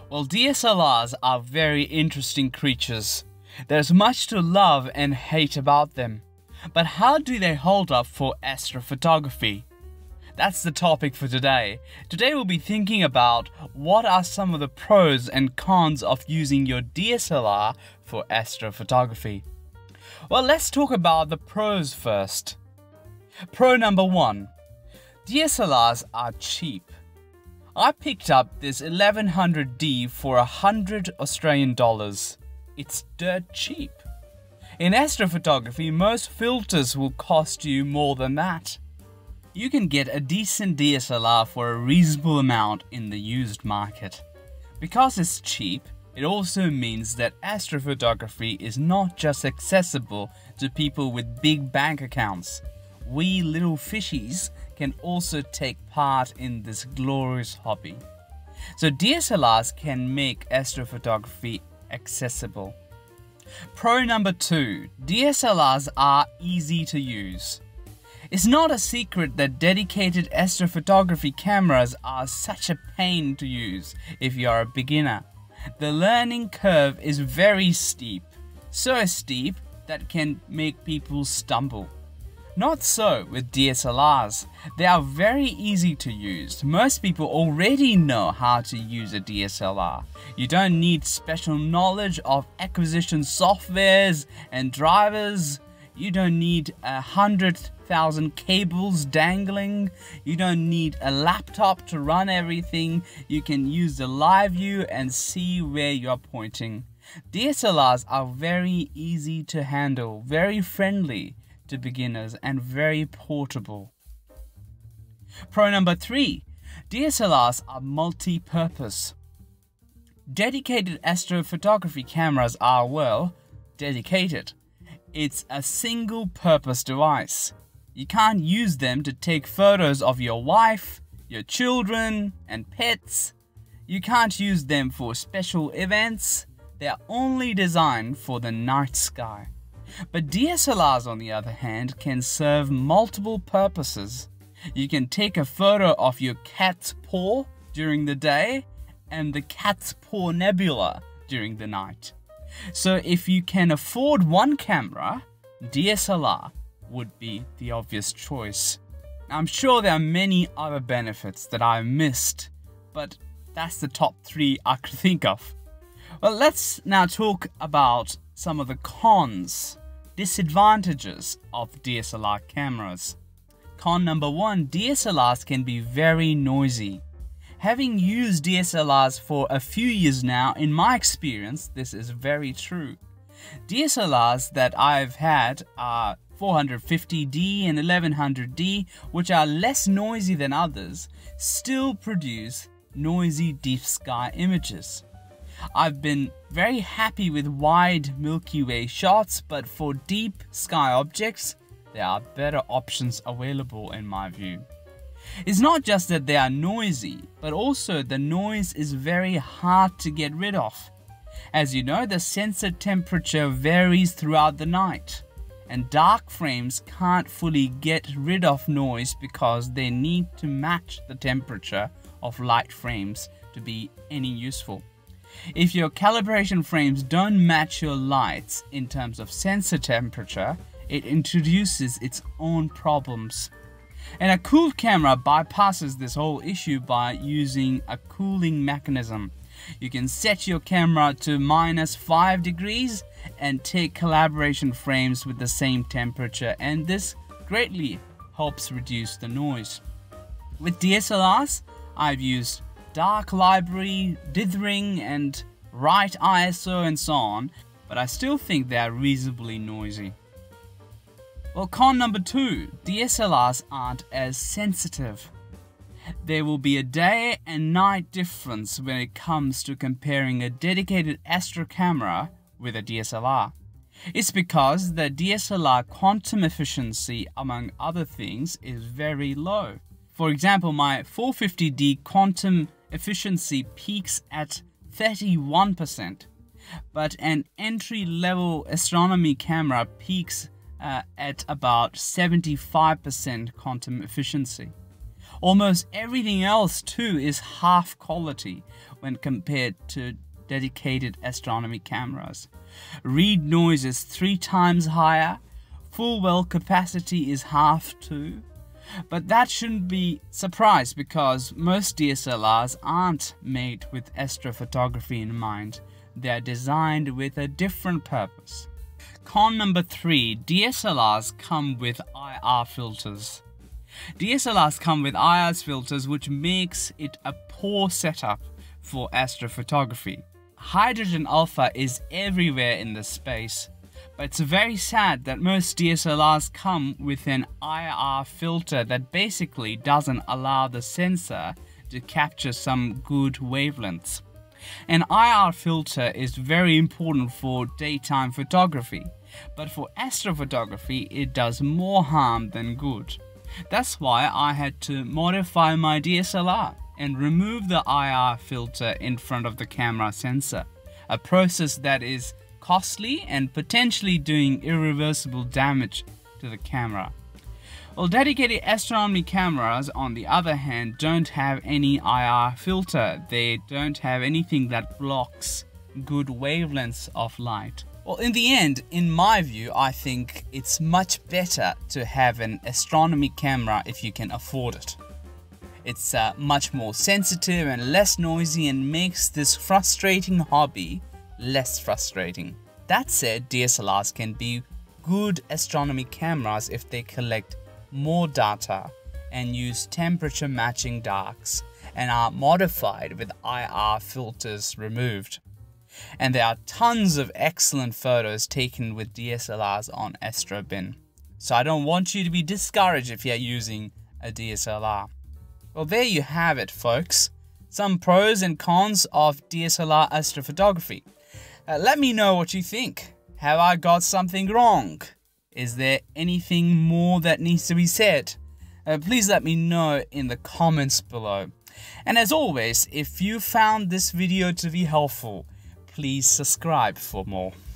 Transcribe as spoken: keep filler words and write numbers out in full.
Well, D S L Rs are very interesting creatures. There's much to love and hate about them. But how do they hold up for astrophotography? That's the topic for today. Today we'll be thinking about what are some of the pros and cons of using your D S L R for astrophotography. Well, let's talk about the pros first. Pro number one. D S L Rs are cheap. I picked up this eleven hundred D for one hundred Australian dollars. It's dirt cheap. In astrophotography, most filters will cost you more than that. You can get a decent D S L R for a reasonable amount in the used market. Because it's cheap, it also means that astrophotography is not just accessible to people with big bank accounts. We little fishies can also take part in this glorious hobby. So D S L Rs can make astrophotography accessible. Pro number two. D S L Rs are easy to use. It's not a secret that dedicated astrophotography cameras are such a pain to use if you are a beginner. The learning curve is very steep, so steep that it can make people stumble. Not so with D S L Rs. They are very easy to use. Most people already know how to use a D S L R. You don't need special knowledge of acquisition softwares and drivers. You don't need a hundred thousand cables dangling. You don't need a laptop to run everything. You can use the live view and see where you're pointing. D S L Rs are very easy to handle, very friendly to beginners, and very portable. Pro number three. D S L Rs are multi-purpose. Dedicated astrophotography cameras are, well, dedicated. It's a single-purpose device. You can't use them to take photos of your wife, your children, and pets. You can't use them for special events. They are only designed for the night sky. But D S L Rs, on the other hand, can serve multiple purposes. You can take a photo of your cat's paw during the day and the cat's paw nebula during the night. So if you can afford one camera, D S L R would be the obvious choice. I'm sure there are many other benefits that I've missed, but that's the top three I could think of. Well, let's now talk about some of the cons, disadvantages of D S L R cameras. Con number one, D S L Rs can be very noisy. Having used D S L Rs for a few years now, in my experience, this is very true. D S L Rs that I've had are four fifty D and eleven hundred D, which are less noisy than others, still produce noisy deep sky images. I've been very happy with wide Milky Way shots, but for deep sky objects, there are better options available in my view. It's not just that they are noisy, but also the noise is very hard to get rid of. As you know, the sensor temperature varies throughout the night, and dark frames can't fully get rid of noise because they need to match the temperature of light frames to be any useful. If your calibration frames don't match your lights in terms of sensor temperature, it introduces its own problems. And a cooled camera bypasses this whole issue by using a cooling mechanism. You can set your camera to minus five degrees and take calibration frames with the same temperature, and this greatly helps reduce the noise. With D S L Rs, I've used dark library, dithering, and right I S O and so on, but I still think they are reasonably noisy. Well, con number two, D S L Rs aren't as sensitive. There will be a day and night difference when it comes to comparing a dedicated astro camera with a D S L R. It's because the D S L R quantum efficiency, among other things, is very low. For example, my four fifty D quantum efficiency peaks at thirty-one percent, but an entry-level astronomy camera peaks uh, at about seventy-five percent quantum efficiency. Almost everything else too is half quality. When when compared to dedicated astronomy cameras. Read noise is three times higher, full well capacity is half too. But that shouldn't be surprised because most D S L Rs aren't made with astrophotography in mind. They are designed with a different purpose. Con number three, D S L Rs come with I R filters. D S L Rs come with I R filters, which makes it a poor setup for astrophotography. Hydrogen alpha is everywhere in the space, but it's very sad that most D S L Rs come with an I R filter that basically doesn't allow the sensor to capture some good wavelengths. An I R filter is very important for daytime photography, but for astrophotography it does more harm than good. That's why I had to modify my D S L R and remove the I R filter in front of the camera sensor, a process that is costly and potentially doing irreversible damage to the camera. Well, dedicated astronomy cameras, on the other hand, don't have any I R filter. They don't have anything that blocks good wavelengths of light. Well, in the end, in my view, I think it's much better to have an astronomy camera if you can afford it. It's uh, much more sensitive and less noisy and makes this frustrating hobby less frustrating. That said, D S L Rs can be good astronomy cameras if they collect more data and use temperature matching darks and are modified with I R filters removed. And there are tons of excellent photos taken with D S L Rs on AstroBin. So I don't want you to be discouraged if you're using a D S L R. Well, there you have it, folks. Some pros and cons of D S L R astrophotography. Uh, let me know what you think. Have I got something wrong? Is there anything more that needs to be said? Uh, please let me know in the comments below. And as always, if you found this video to be helpful, please subscribe for more.